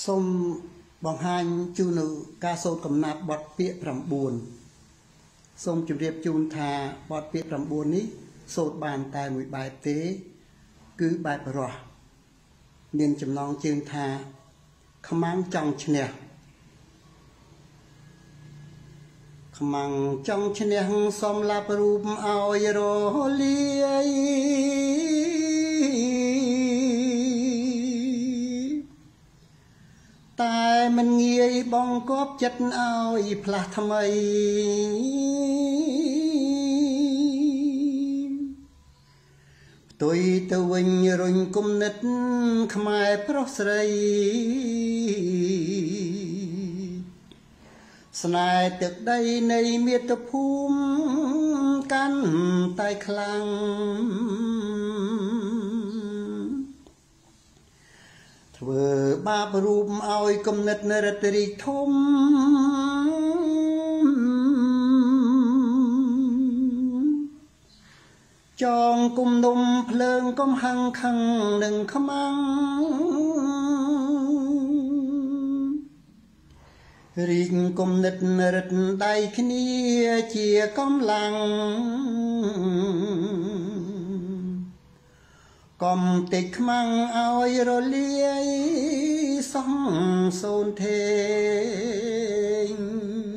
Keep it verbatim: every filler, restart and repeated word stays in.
សូមបង្ហាញជូននៅការសូត្រកំណាព្យបទពាក្យប្រាំបួនសូមជម្រាបជូនថាបទពាក្យប្រាំបួននេះសូត្របានតែមួយបែបទេគឺបែបរស់មានចំណងជើងថាខ្មាំងចង់ឈ្នះខ្មាំងចង់ឈ្នះសំឡាប់រូបឲ្យរលាយតែមិនងាយបងគប់ចិត្តឲ្យផ្លាស់ថ្មីផ្ទុយទៅវិញរុញគំនិតខ្មែរប្រុសស្រីស្នេហ៍ទឹកដីនៃមាតុភូមិកាន់តែខ្លាំងធ្វើបាបរូបឲ្យគំនិតនរិទ្ធរីធំចងគុំនុំភ្លើងកំហឹងខឹងនឹងខ្មាំងរីកគំនិតរិទ្ធដៃគ្នាជាកម្លាំងកុំតិចខ្មាំងឲ្យរលាយសងសូនធេង